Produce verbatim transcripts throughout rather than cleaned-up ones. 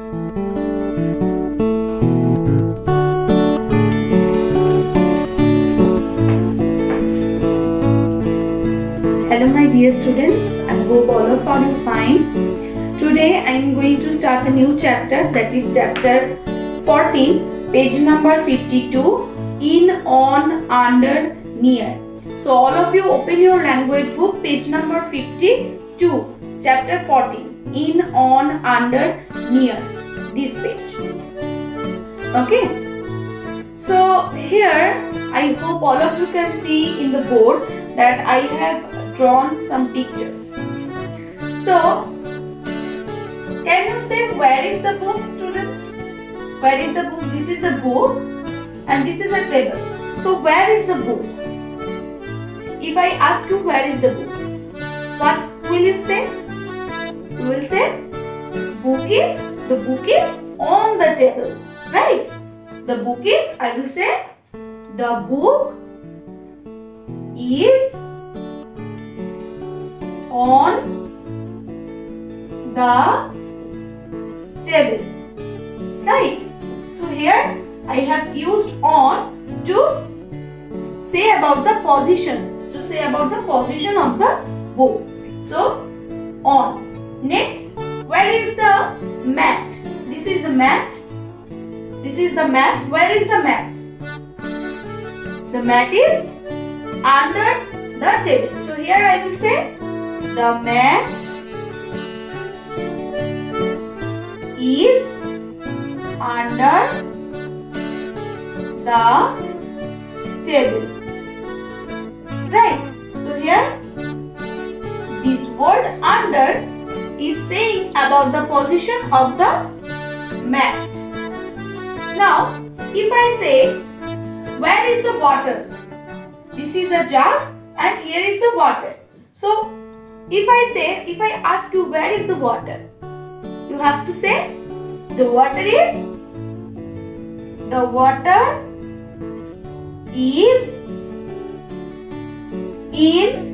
Hello my dear students, I hope all of you are fine. Today I am going to start a new chapter, that is chapter fourteen, page number fifty-two, in, on, under, near. So all of you open your language book, page number fifty-two, chapter fourteen, in, on, under, near, this page. Okay. So here I hope all of you can see in the board that I have drawn some pictures. So can you say where is the book, students? Where is the book? This is a book and this is a table. So where is the book? If I ask you where is the book, what will you say? You will say book is, the book is on the table, right? The book is, I will say the book is on the table, right? So here I have used on to say about the position, to say about the position of the book. So on. Next, where is the mat? This is the mat. This is the mat. Where is the mat? The mat is under the table. So here I will say the mat is under the table. Right. So here this word under is saying about the position of the mat. Now if I say where is the water? This is a jug and here is the water. So if I say, if I ask you where is the water, you have to say the water is, the water is in,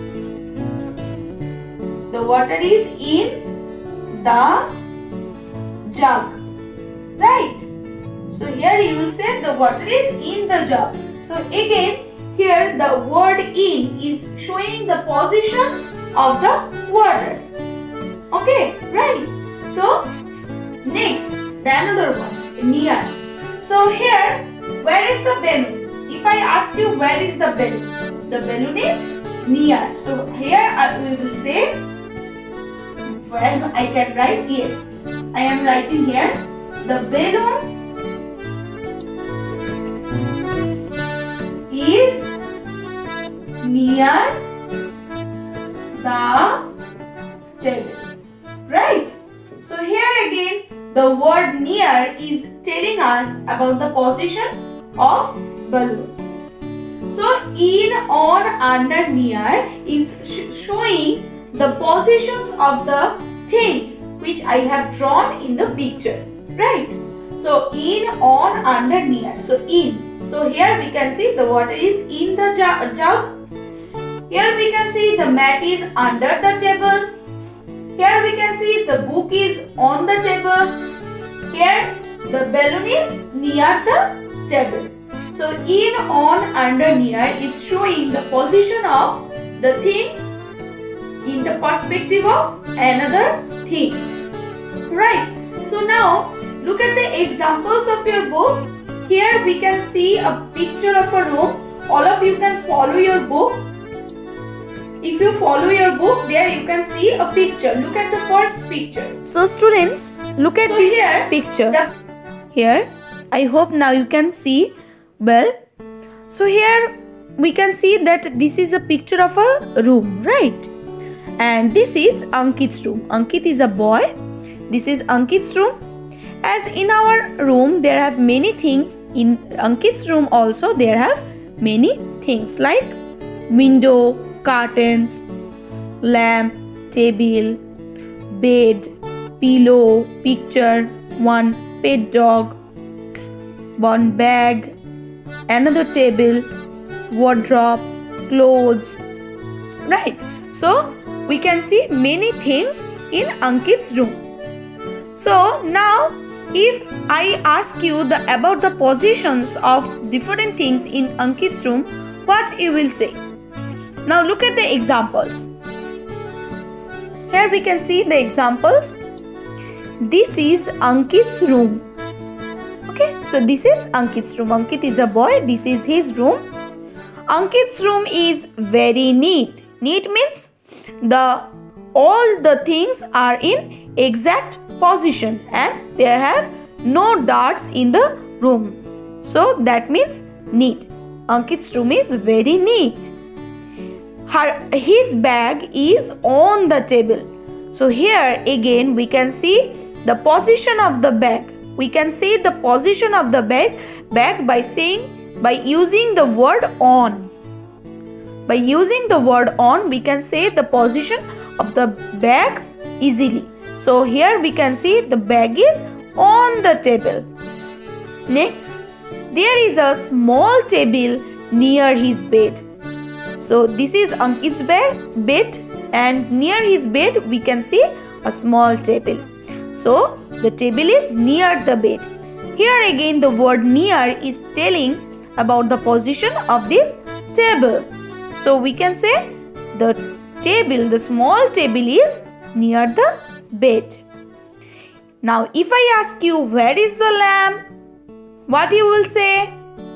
the water is in the jug, right? So here you will say the water is in the jug. So again here the word in is showing the position of the water. Okay, right? So next, the another one, near. So here, where is the balloon? If I ask you where is the balloon, the balloon is near. So here I will say, where I can write, yes, I am writing here, the balloon is near the table, right? So here again the word near is telling us about the position of balloon. So in, on, under, near is sh showing the positions of the things which I have drawn in the picture, right? So in, on, under, near. So in. So here we can see the water is in the jug. Here we can see the mat is under the table. Here we can see the book is on the table. Here the balloon is near the table. So in, on, under, near is showing the position of the things in the perspective of another things. Right. So now look at the examples of your book. Here we can see a picture of a room. All of you can follow your book. If you follow your book, there you can see a picture. Look at the first picture. So students, look at so this here, picture. The here, I hope now you can see well. So here we can see that this is a picture of a room, right? And this is Ankit's room. Ankit is a boy. This is Ankit's room. As in our room there have many things, in Ankit's room also there have many things like window, curtains, lamp, table, bed, pillow, picture, one pet dog, one bag, another table, wardrobe, clothes, right? So we can see many things in Ankit's room. So now if I ask you the about the positions of different things in Ankit's room, what you will say? Now look at the examples. Here we can see the examples. This is Ankit's room. Okay, so this is Ankit's room. Ankit is a boy. This is his room. Ankit's room is very neat. Neat means the all the things are in exact position and there have no darts in the room. So that means neat. Ankit's room is very neat. Her, his bag is on the table. So here again we can see the position of the bag. We can see the position of the bag, bag by saying, by using the word on. By using the word on, we can say the position of the bag easily. So here we can see the bag is on the table. Next, there is a small table near his bed. So this is Ankit's bed, bed and near his bed we can see a small table. So the table is near the bed. Here again the word near is telling about the position of this table. So we can say the table, the small table is near the bed. Now if I ask you where is the lamp, what you will say?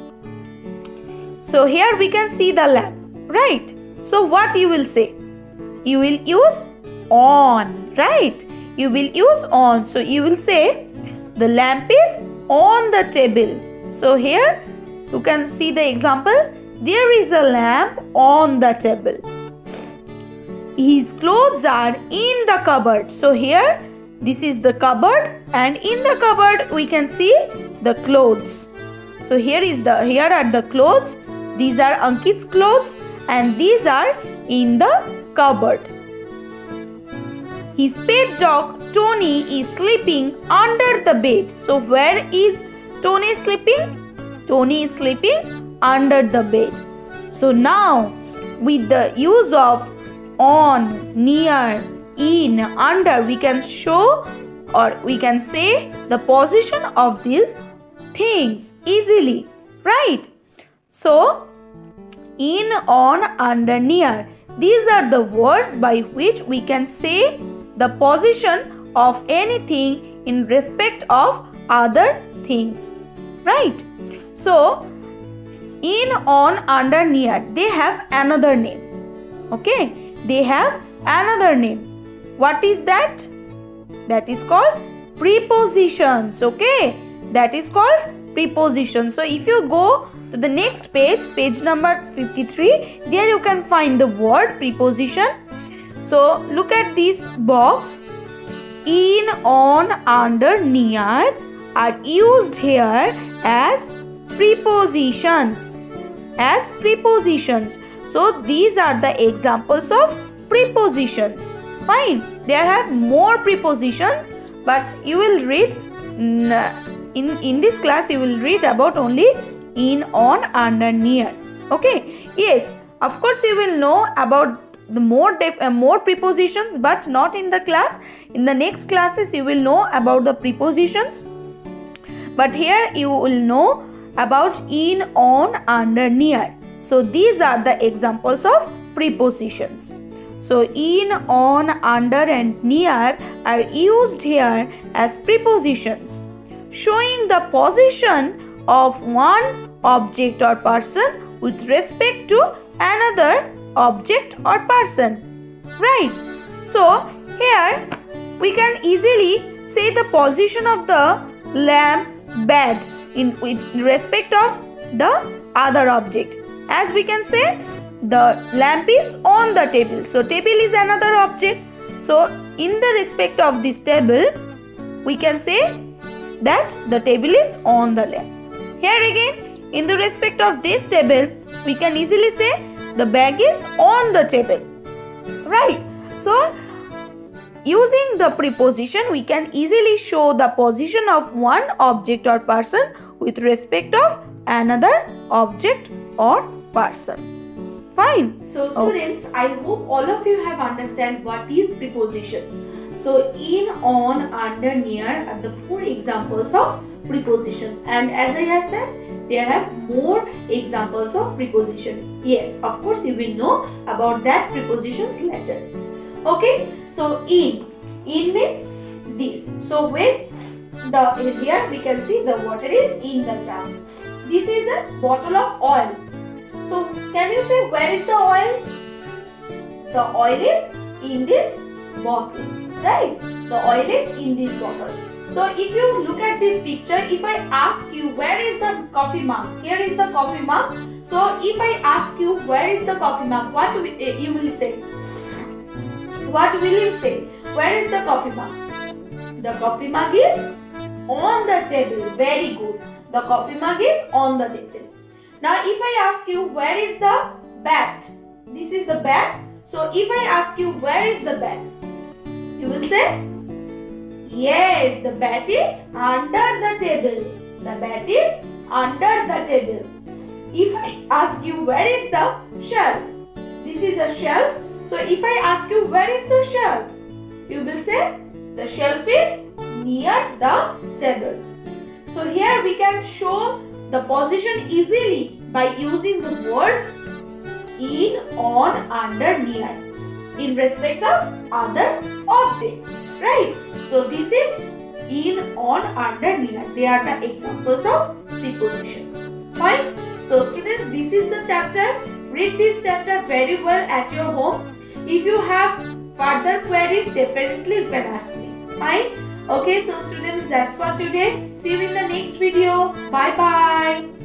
So here we can see the lamp, right? So what you will say? You will use on, right? You will use on. So you will say the lamp is on the table. So here you can see the example. There is a lamp on the table. His clothes are in the cupboard. So here this is the cupboard and in the cupboard we can see the clothes. So here is the here are the clothes. These are Ankit's clothes and these are in the cupboard. His pet dog Tony is sleeping under the bed. So where is Tony sleeping? Tony is sleeping under the bed. So now with the use of on, near, in, under, we can show or we can say the position of these things easily, right? So in, on, under, near, these are the words by which we can say the position of anything in respect of other things, right? So in, on, under, near, they have another name. Okay, they have another name. What is that? That is called prepositions. Okay, that is called prepositions. So if you go to the next page, page number fifty-three, there you can find the word preposition. So look at this box. In, on, under, near are used here as prepositions. As prepositions. So these are the examples of prepositions. Fine. There have more prepositions, but you will read in in this class you will read about only in, on, under, near. Okay. Yes. Of course you will know about the more uh, more prepositions, but not in the class. In the next classes you will know about the prepositions. But here you will know about in, on, under, near. So these are the examples of prepositions. So in, on, under and near are used here as prepositions, showing the position of one object or person with respect to another object or person. Right. So here we can easily say the position of the lamp bag in with respect of the other object. As we can say, the lamp is on the table. So table is another object. So in the respect of this table, we can say that the table is on the lamp. Here again, in the respect of this table, we can easily say the bag is on the table. Right. So using the preposition, we can easily show the position of one object or person with respect of another object or person. Fine. So students, oh. I hope all of you have understand what is preposition. So in, on, under, near are the four examples of preposition, and as I have said, there have more examples of preposition. Yes, of course you will know about that prepositions later. Okay, so in, in means this. So when the here we can see the water is in the jar. This is a bottle of oil. So can you say where is the oil? The oil is in this bottle, right? The oil is in this bottle. So if you look at this picture, if I ask you where is the coffee mug, here is the coffee mug. So if I ask you where is the coffee mug, what will, uh, you will say? What will you say? Where is the coffee mug? The coffee mug is on the table. Very good. The coffee mug is on the table. Now if I ask you where is the bat? This is the bat. So if I ask you where is the bat? You will say, yes, the bat is under the table. The bat is under the table. If I ask you where is the shelf? This is a shelf. So if I ask you where is the shelf? You will say the shelf is near the table. So here we can show the position easily by using the words in, on, under, near in respect of other objects, right? So this is in, on, under, near. They are the examples of prepositions. Fine. So students, this is the chapter. Read this chapter very well at your home. If you have further queries, definitely you can ask me. Fine. Okay, so students, that's for today. See you in the next video. Bye bye.